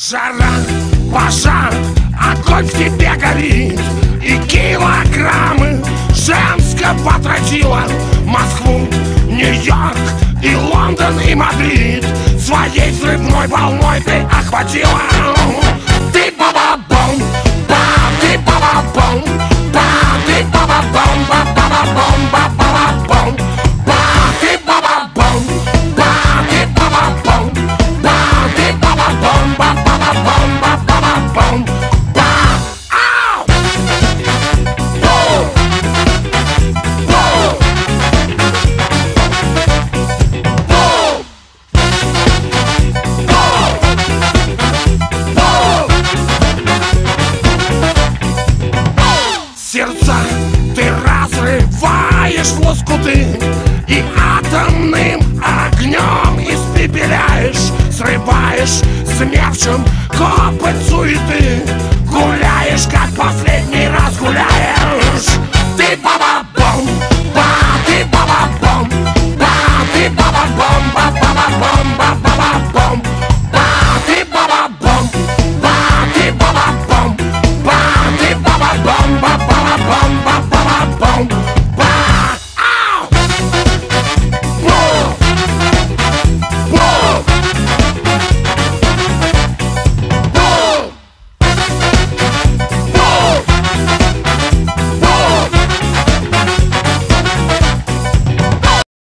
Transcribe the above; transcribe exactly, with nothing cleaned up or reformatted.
Жара, пожар, огонь в тебе горит, и килограммы женского тротила Москву, Нью-Йорк и Лондон и Мадрид своей взрывной волной ты охватила. Ты баба-бом, ба, ты баба-бом, ба, ты баба-бом, ба-ба-бом, ба-ба-бом, ба, ты баба-бом, ба, ты баба-бом, ба, ты баба-бом, ба-ба-бом, ба-ба-бом, ба. Ау! Бум! Бум! Бум! Сердца ты разрываешь в лоскуты и атомным огнем испепеляешь, срываешь смерчем копоть суеты, гуляешь, как последний раз гуляешь.